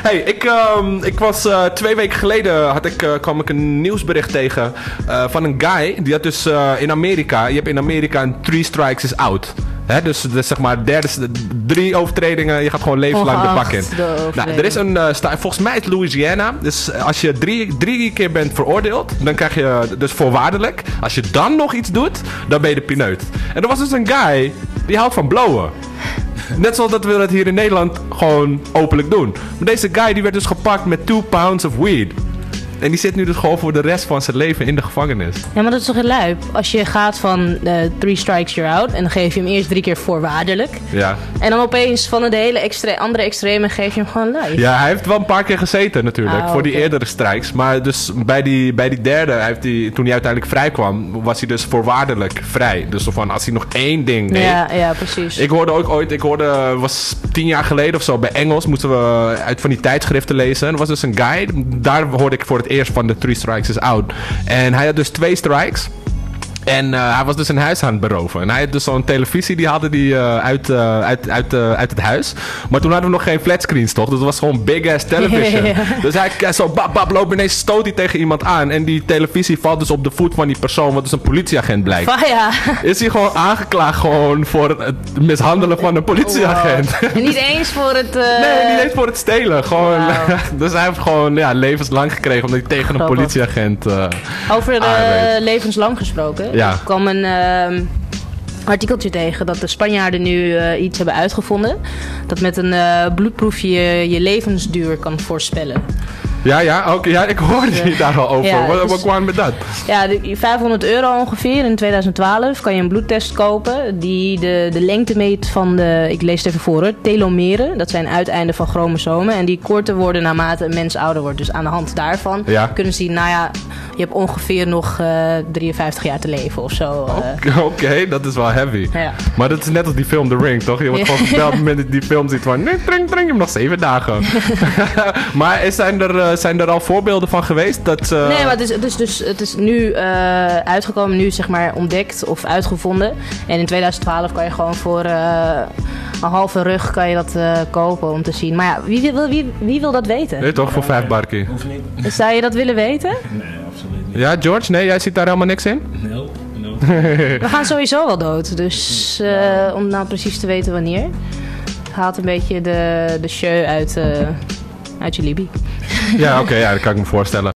Hey, ik was 2 weken geleden kwam ik een nieuwsbericht tegen van een guy. Die had dus in Amerika, je hebt in Amerika een 3 strikes is out. Hè, dus zeg maar 3 overtredingen, je gaat gewoon levenslang de bak in. Nou, er is een, volgens mij is Louisiana. Dus als je drie keer bent veroordeeld, dan krijg je dus voorwaardelijk. Als je dan nog iets doet, dan ben je de pineut. En er was dus een guy, die houdt van blowen. Net zoals dat we dat hier in Nederland gewoon openlijk doen. Maar deze guy die werd dus gepakt met 2 pounds of weed. En die zit nu dus gewoon voor de rest van zijn leven in de gevangenis. Ja, maar dat is toch heel lijp? Als je gaat van 3 strikes you're out en dan geef je hem eerst 3 keer voorwaardelijk. Ja. En dan opeens van de hele andere extreme geef je hem gewoon live. Ja, hij heeft wel een paar keer gezeten natuurlijk, voor die eerdere strikes. Maar dus bij die derde, toen hij uiteindelijk vrij kwam, was hij dus voorwaardelijk vrij. Dus van als hij nog 1 ding deed. Ja, precies. Ik hoorde ook ooit, was 10 jaar geleden of zo, bij Engels moesten we uit van die tijdschriften lezen. En er was dus een guy, daar hoorde ik voor het eerst van de 3 strikes is out. En hij had dus 2 strikes. En hij was dus een huis aan het beroven. En hij had dus zo'n televisie, die hadden die uit het huis. Maar toen hadden we nog geen flatscreens, toch? Dus het was gewoon big ass television. Ja. Dus hij zo bap loopt, ineens stoot hij tegen iemand aan. En die televisie valt dus op de voet van die persoon, wat dus een politieagent blijkt. Ja. Is hij gewoon aangeklaagd gewoon voor het mishandelen van een politieagent. Wow. Niet eens voor het... Nee, niet eens voor het stelen. Gewoon, dus hij heeft gewoon levenslang gekregen omdat hij tegen een politieagent over levenslang gesproken. Ja. Ik kwam een artikeltje tegen dat de Spanjaarden nu iets hebben uitgevonden. Dat met een bloedproefje je levensduur kan voorspellen. Ja, ik hoorde je daar al over. Ja, wat kwam met dat? Ja, €500 ongeveer in 2012 kan je een bloedtest kopen die de lengte meet van ik lees het even voor, telomeren. Dat zijn uiteinden van chromosomen en die korter worden naarmate een mens ouder wordt. Dus aan de hand daarvan kunnen ze zien, je hebt ongeveer nog 53 jaar te leven of zo. Oké, dat is wel heavy. Ja. Maar dat is net als die film The Ring, toch? Je wordt gewoon gebeld op het moment dat die film ziet van... Nee, drink hem nog 7 dagen. Maar zijn er al voorbeelden van geweest? Nee, maar het is nu uitgekomen, nu zeg maar ontdekt of uitgevonden. En in 2012 kan je gewoon voor een halve rug kan je dat kopen om te zien. Maar ja, wie wil dat weten? Nee, toch? Voor 5 barkie. Zou je dat willen weten? Nee, absoluut niet. Ja, George? Nee, jij ziet daar helemaal niks in? No. We gaan sowieso wel dood. Dus om nou precies te weten wanneer. Het haalt een beetje de show uit je Libie. Ja, oké, dat kan ik me voorstellen.